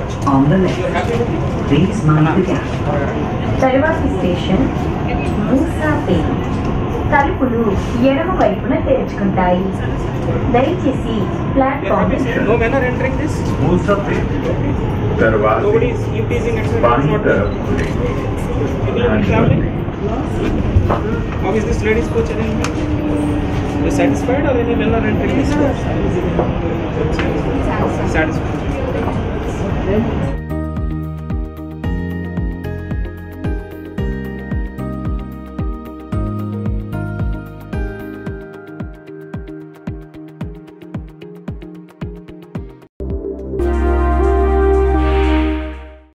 on the left. Please mind the gap. తరువాతి station Moosapet. తలుపులు ఎడమ వైపున తెరుచుకుంటాయి. దయచేసి platform No men are entering this. Moosapet. Nobody is teasing and बाईं तरफ traveling. How is this ladies coach arrangement? Are you satisfied or any men are entering this? Satisfied.